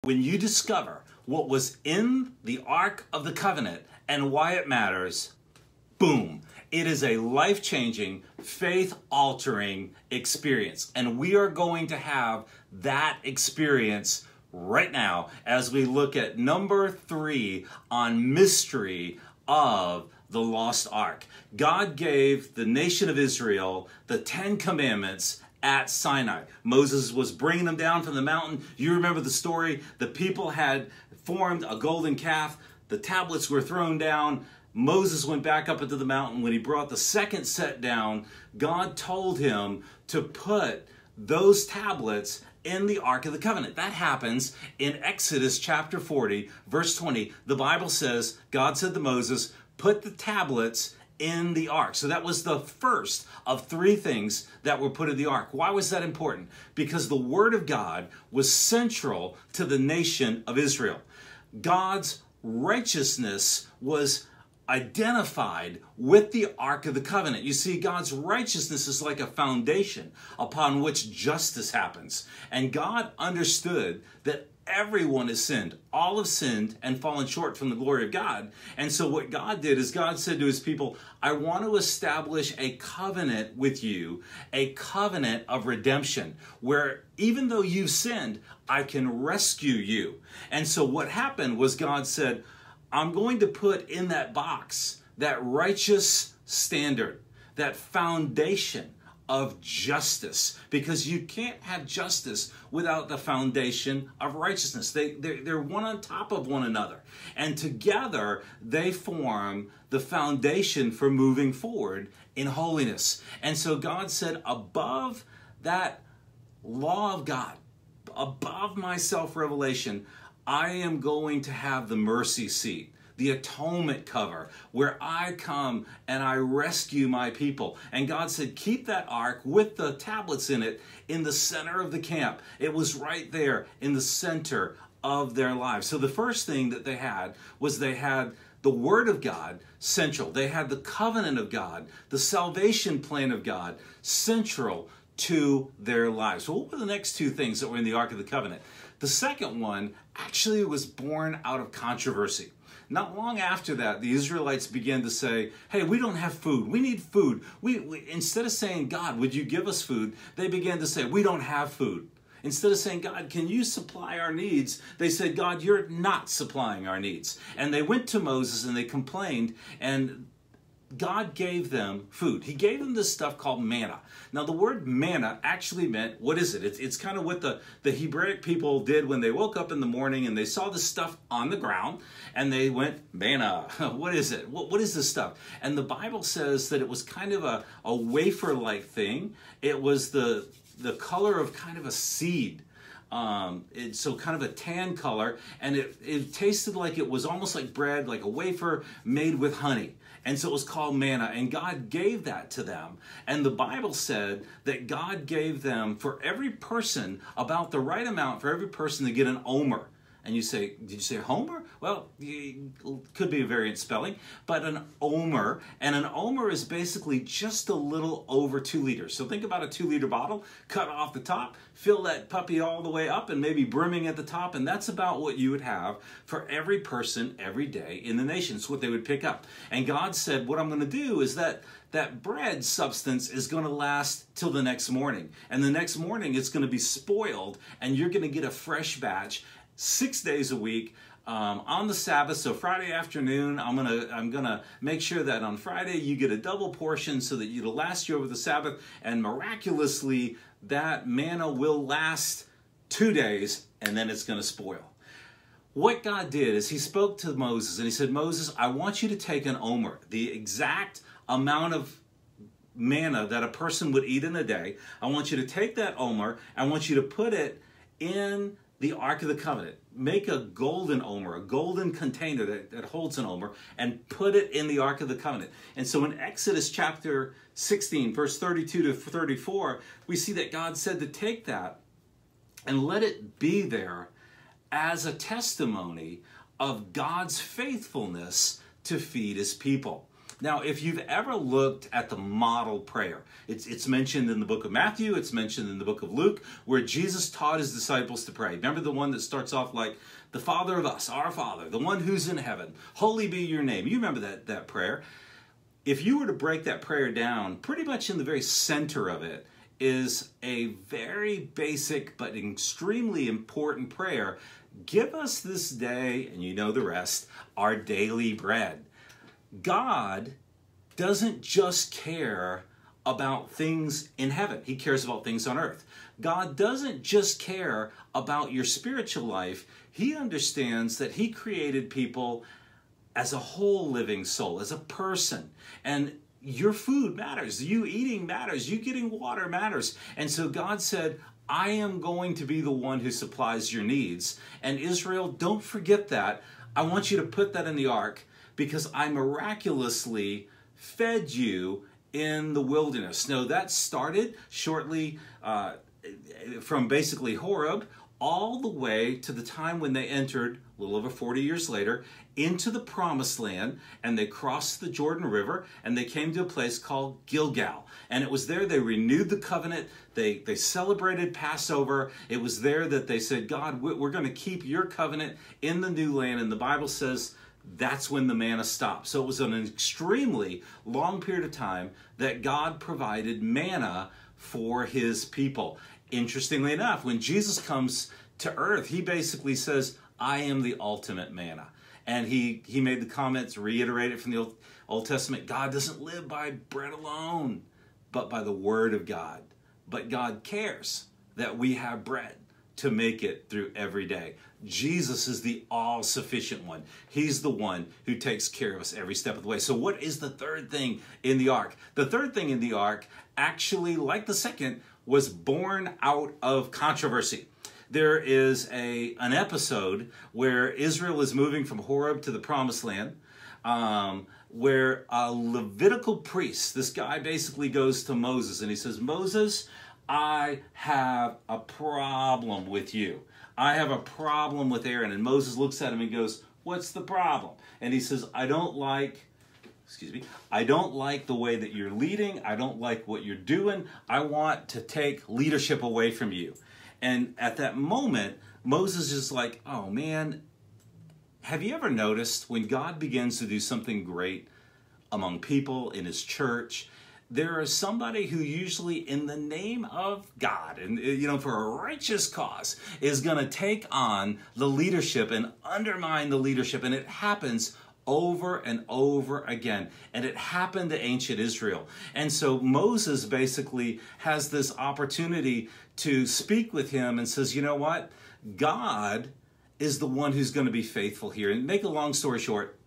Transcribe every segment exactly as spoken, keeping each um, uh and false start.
When you discover what was in the Ark of the Covenant and why it matters, boom, it is a life-changing, faith-altering experience. And we are going to have that experience right now as we look at number three on mystery of the lost ark. God gave the nation of Israel the Ten Commandments at Sinai. Moses was bringing them down from the mountain. You remember the story. The people had formed a golden calf. The tablets were thrown down. Moses went back up into the mountain. When he brought the second set down, God told him to put those tablets in the Ark of the Covenant. That happens in Exodus chapter forty, verse twenty. The Bible says, God said to Moses, put the tablets in the ark. So that was the first of three things that were put in the ark. Why was that important? Because the word of God was central to the nation of Israel. God's righteousness was identified with the Ark of the Covenant. You see, God's righteousness is like a foundation upon which justice happens. And God understood that everyone has sinned. All have sinned and fallen short from the glory of God. And so what God did is God said to his people, I want to establish a covenant with you, a covenant of redemption, where even though you've sinned, I can rescue you. And so what happened was God said, I'm going to put in that box that righteous standard, that foundation of justice, because you can't have justice without the foundation of righteousness. They, they're, they're one on top of one another. And together, they form the foundation for moving forward in holiness. And so God said, above that law of God, above my self-revelation, I am going to have the mercy seat, the atonement cover, where I come and I rescue my people. And God said, keep that ark with the tablets in it in the center of the camp. It was right there in the center of their lives. So the first thing that they had was they had the Word of God central. They had the covenant of God, the salvation plan of God central to their lives. So what were the next two things that were in the Ark of the Covenant? The second one actually was born out of controversy. Not long after that, the Israelites began to say, hey, we don't have food. We need food. We, we Instead of saying, God, would you give us food? They began to say, we don't have food. Instead of saying, God, can you supply our needs? They said, God, you're not supplying our needs. And they went to Moses and they complained, and God gave them food. He gave them this stuff called manna. Now, the word manna actually meant, what is it? It's, it's kind of what the, the Hebraic people did when they woke up in the morning and they saw this stuff on the ground and they went, manna, what is it? What, what is this stuff? And the Bible says that it was kind of a, a wafer-like thing. It was the, the color of kind of a seed. Um, it, so kind of a tan color, and it, it tasted like it was almost like bread, like a wafer made with honey. And so it was called manna, and God gave that to them. And the Bible said that God gave them, for every person, about the right amount for every person to get an omer. And you say, did you say Homer? Well, it could be a variant spelling, but an omer. And an omer is basically just a little over two liters. So think about a two liter bottle, cut off the top, fill that puppy all the way up and maybe brimming at the top. And that's about what you would have for every person every day in the nation. It's what they would pick up. And God said, what I'm going to do is that that bread substance is going to last till the next morning. And the next morning it's going to be spoiled and you're going to get a fresh batch six days a week um, on the Sabbath. So Friday afternoon, I'm gonna I'm gonna make sure that on Friday you get a double portion so that it'll last you over the Sabbath. And miraculously, that manna will last two days, and then it's going to spoil. What God did is He spoke to Moses, and He said, Moses, I want you to take an omer, the exact amount of manna that a person would eat in a day. I want you to take that omer. I want you to put it in the Ark of the Covenant. Make a golden omer, a golden container that, that holds an omer, and put it in the Ark of the Covenant. And so in Exodus chapter sixteen, verse thirty-two to thirty-four, we see that God said to take that and let it be there as a testimony of God's faithfulness to feed His people. Now, if you've ever looked at the model prayer, it's, it's mentioned in the book of Matthew, it's mentioned in the book of Luke, where Jesus taught his disciples to pray. Remember the one that starts off like, the Father of us, our Father, the one who's in heaven, holy be your name. You remember that, that prayer. If you were to break that prayer down, pretty much in the very center of it is a very basic but extremely important prayer. Give us this day, and you know the rest, our daily bread. God doesn't just care about things in heaven. He cares about things on earth. God doesn't just care about your spiritual life. He understands that he created people as a whole living soul, as a person. And your food matters. You eating matters. You getting water matters. And so God said, I am going to be the one who supplies your needs. And Israel, don't forget that. I want you to put that in the ark, because I miraculously fed you in the wilderness. Now, that started shortly uh, from basically Horeb all the way to the time when they entered, a little over forty years later, into the Promised Land, and they crossed the Jordan River, and they came to a place called Gilgal. And it was there they renewed the covenant. They, they celebrated Passover. It was there that they said, God, we're going to keep your covenant in the new land. And the Bible says that's when the manna stopped. So it was an extremely long period of time that God provided manna for his people. Interestingly enough, when Jesus comes to earth, he basically says, I am the ultimate manna. And he, he made the comments, reiterated from the Old, Old Testament, God doesn't live by bread alone, but by the word of God. But God cares that we have bread to make it through every day. Jesus is the all-sufficient one. He's the one who takes care of us every step of the way. So what is the third thing in the ark? The third thing in the ark, actually, like the second, was born out of controversy. There is a an episode where Israel is moving from Horeb to the Promised Land, um, where a Levitical priest, this guy basically goes to Moses and he says, Moses, I have a problem with you. I have a problem with Aaron. And Moses looks at him and goes, what's the problem? And he says, I don't like, excuse me, I don't like the way that you're leading. I don't like what you're doing. I want to take leadership away from you. And at that moment, Moses is like, oh man, have you ever noticed when God begins to do something great among people in his church, there is somebody who usually in the name of God and, you know, for a righteous cause is going to take on the leadership and undermine the leadership. And it happens over and over again. And it happened to ancient Israel. And so Moses basically has this opportunity to speak with him and says, you know what? God is the one who's going to be faithful here. And make a long story short,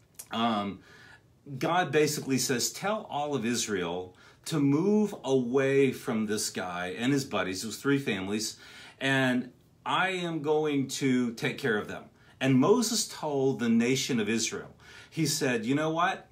um, God basically says, tell all of Israel to move away from this guy and his buddies. It was three families. And I am going to take care of them. And Moses told the nation of Israel, he said, you know what?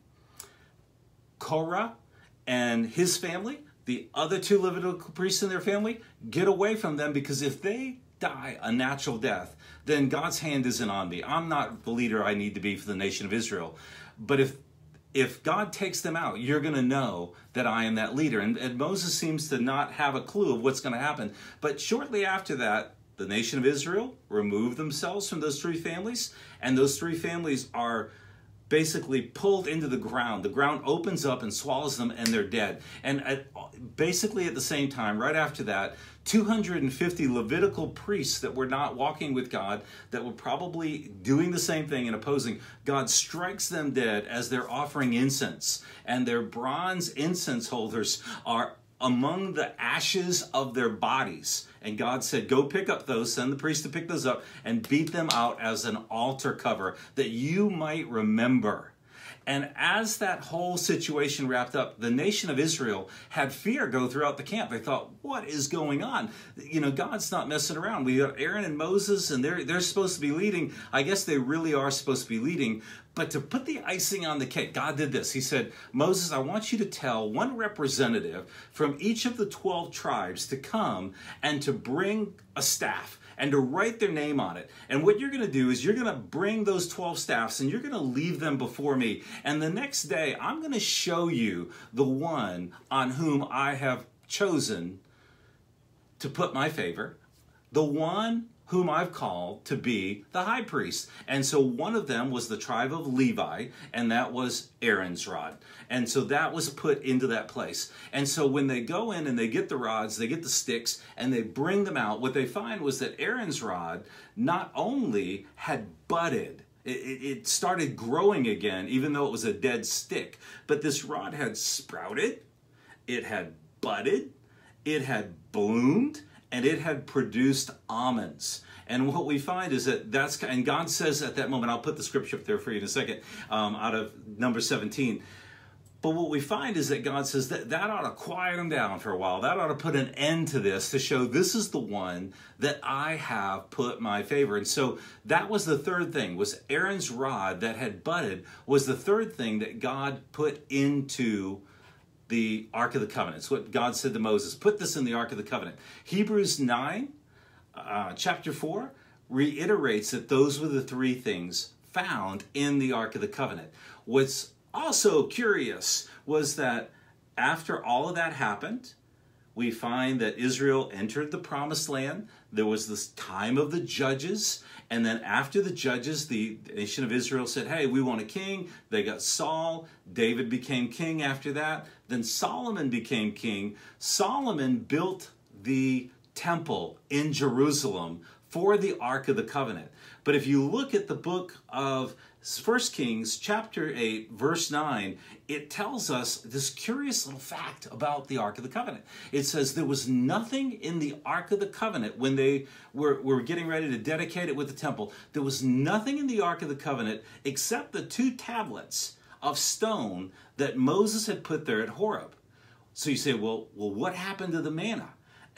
Korah and his family, the other two Levitical priests in their family, get away from them, because if they die a natural death, then God's hand isn't on me. I'm not the leader I need to be for the nation of Israel. But if if God takes them out, you're going to know that I am that leader. And, and Moses seems to not have a clue of what's going to happen. But shortly after that, the nation of Israel removed themselves from those three families, and those three families are basically pulled into the ground. The ground opens up and swallows them, and they're dead. And at, basically at the same time, right after that, two hundred fifty Levitical priests that were not walking with God, that were probably doing the same thing and opposing, God strikes them dead as they're offering incense. And their bronze incense holders are among the ashes of their bodies. And God said, go pick up those, send the priest to pick those up, and beat them out as an altar cover, that you might remember. And as that whole situation wrapped up, the nation of Israel had fear go throughout the camp. They thought, what is going on? You know, God's not messing around. We got Aaron and Moses, and they're, they're supposed to be leading. I guess they really are supposed to be leading. But to put the icing on the cake, God did this. He said, Moses, I want you to tell one representative from each of the twelve tribes to come and to bring a staff. and to write their name on it. And what you're going to do is you're going to bring those twelve staffs and you're going to leave them before me. And the next day, I'm going to show you the one on whom I have chosen to put my favor, the one whom I've called to be the high priest. And so one of them was the tribe of Levi, and that was Aaron's rod. And so that was put into that place. And so when they go in and they get the rods, they get the sticks, and they bring them out, what they find was that Aaron's rod not only had budded, it, it started growing again, even though it was a dead stick, but this rod had sprouted, it had budded, it had bloomed, and it had produced almonds. And what we find is that that's, and God says at that moment, I'll put the scripture up there for you in a second, um, out of number seventeen. But what we find is that God says that that ought to quiet them down for a while. That ought to put an end to this, to show this is the one that I have put my favor. And so that was the third thing, was Aaron's rod that had budded was the third thing that God put into the Ark of the Covenant. It's what God said to Moses, put this in the Ark of the Covenant. Hebrews nine, uh, chapter four, reiterates that those were the three things found in the Ark of the Covenant. What's also curious was that after all of that happened, we find that Israel entered the promised land. There was this time of the judges. And then after the judges, the nation of Israel said, hey, we want a king. They got Saul. David became king after that. Then Solomon became king. Solomon built the temple in Jerusalem for the Ark of the Covenant. But if you look at the book of First Kings chapter eight, verse nine, it tells us this curious little fact about the Ark of the Covenant. It says there was nothing in the Ark of the Covenant when they were, were getting ready to dedicate it with the temple. There was nothing in the Ark of the Covenant except the two tablets of stone that Moses had put there at Horeb. So you say, well, well, what happened to the manna?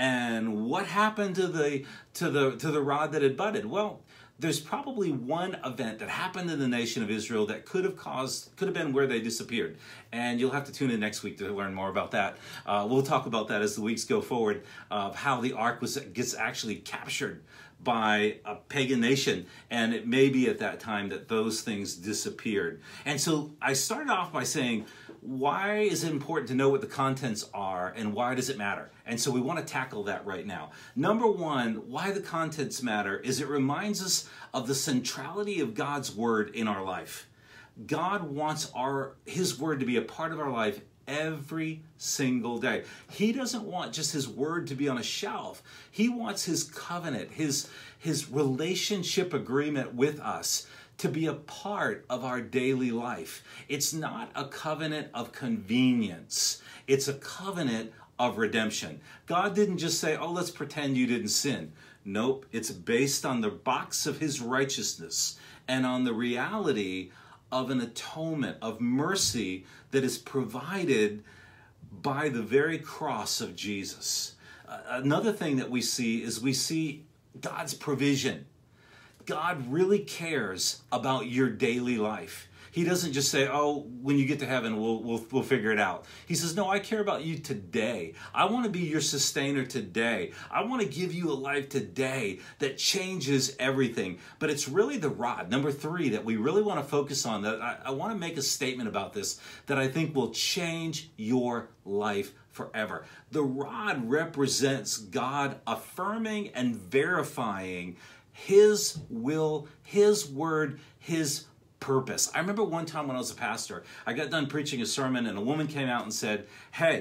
And what happened to the to the to the rod that had budded? Well, there's probably one event that happened in the nation of Israel that could have caused, could have been where they disappeared. And you'll have to tune in next week to learn more about that. Uh, we'll talk about that as the weeks go forward, of how the ark was gets actually captured by a pagan nation. And it may be at that time that those things disappeared. And so I started off by saying, why is it important to know what the contents are and why does it matter? And so we want to tackle that right now. Number one, why the contents matter is it reminds us of the centrality of God's word in our life. God wants our his word to be a part of our life every single day. He doesn't want just his word to be on a shelf. He wants his covenant, his, his relationship agreement with us to be a part of our daily life. It's not a covenant of convenience. It's a covenant of redemption. God didn't just say, oh, let's pretend you didn't sin. Nope, it's based on the box of his righteousness and on the reality of an atonement, of mercy that is provided by the very cross of Jesus. Uh, another thing that we see is we see God's provision. God really cares about your daily life. He doesn't just say, oh, when you get to heaven, we'll, we'll, we'll figure it out. He says, no, I care about you today. I want to be your sustainer today. I want to give you a life today that changes everything. But it's really the rod, number three, that we really want to focus on. That I, I want to make a statement about this that I think will change your life forever. The rod represents God affirming and verifying his will, his word, his purpose. I remember one time when I was a pastor, I got done preaching a sermon and a woman came out and said, hey,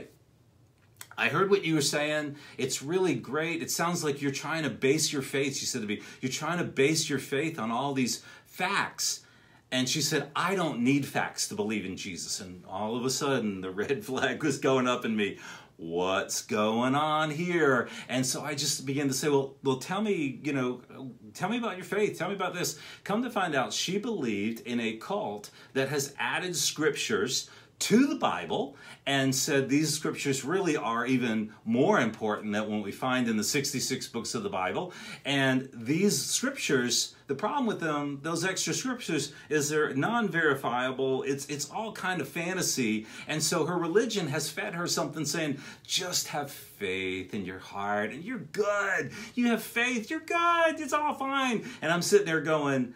I heard what you were saying. It's really great. It sounds like you're trying to base your faith, she said to me, you're trying to base your faith on all these facts. And she said, I don't need facts to believe in Jesus. And all of a sudden, the red flag was going up in me. What's going on here? And so I just began to say, well, well, tell me, you know, tell me about your faith. Tell me about this. Come to find out, she believed in a cult that has added scriptures to the Bible and said these scriptures really are even more important than what we find in the sixty-six books of the Bible. And these scriptures, the problem with them, those extra scriptures, is they're non-verifiable. It's, it's all kind of fantasy. And so her religion has fed her something saying, just have faith in your heart and you're good. You have faith, you're good, it's all fine. And I'm sitting there going,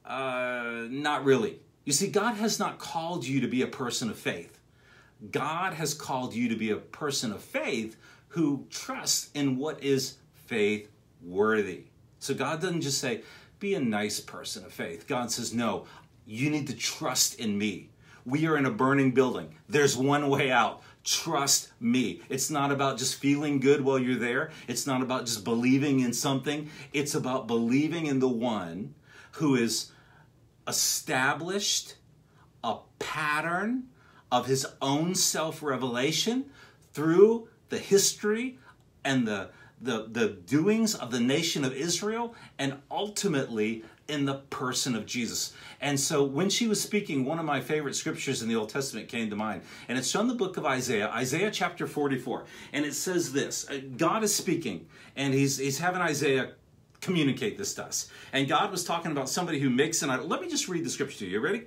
uh, not really. You see, God has not called you to be a person of faith. God has called you to be a person of faith who trusts in what is faith worthy. So God doesn't just say, be a nice person of faith. God says, no, you need to trust in me. We are in a burning building. There's one way out. Trust me. It's not about just feeling good while you're there. It's not about just believing in something. It's about believing in the one who is established a pattern of his own self-revelation through the history and the, the, the doings of the nation of Israel, and ultimately in the person of Jesus. And so when she was speaking, one of my favorite scriptures in the Old Testament came to mind, and it's from the book of Isaiah, Isaiah chapter forty-four. And it says this, God is speaking, and he's, he's having Isaiah communicate this to us. And God was talking about somebody who makes an idol. Let me just read the scripture to you. You ready?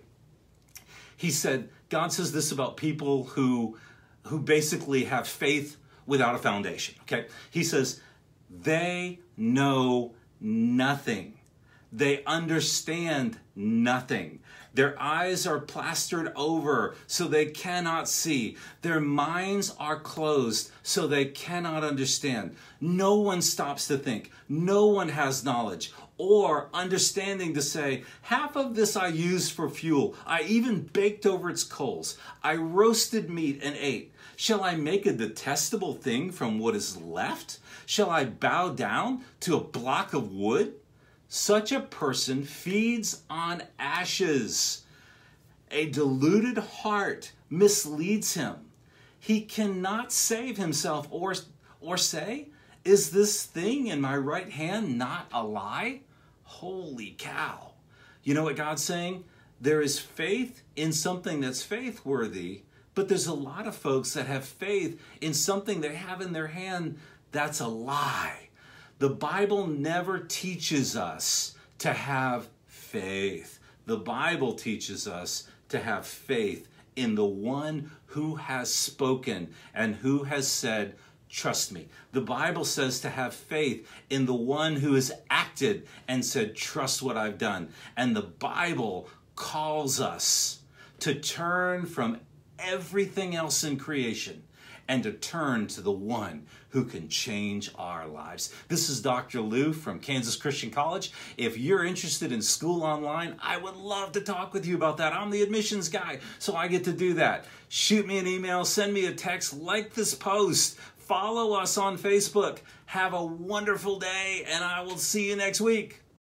He said, God says this about people who, who basically have faith without a foundation. Okay? He says, they know nothing. They understand nothing. Their eyes are plastered over, so they cannot see. Their minds are closed, so they cannot understand. No one stops to think. No one has knowledge or understanding to say, half of this I used for fuel. I even baked over its coals. I roasted meat and ate. Shall I make a detestable thing from what is left? Shall I bow down to a block of wood? Such a person feeds on ashes. A deluded heart misleads him. He cannot save himself or, or say, is this thing in my right hand not a lie? Holy cow. You know what God's saying? There is faith in something that's faith-worthy, but there's a lot of folks that have faith in something they have in their hand that's a lie. The Bible never teaches us to have faith. The Bible teaches us to have faith in the one who has spoken and who has said, trust me. The Bible says to have faith in the one who has acted and said, trust what I've done. And the Bible calls us to turn from everything else in creation and to turn to the one who can change our lives. This is Doctor Lou from Kansas Christian College. If you're interested in school online, I would love to talk with you about that. I'm the admissions guy, so I get to do that. Shoot me an email, send me a text, like this post, follow us on Facebook. Have a wonderful day, and I will see you next week.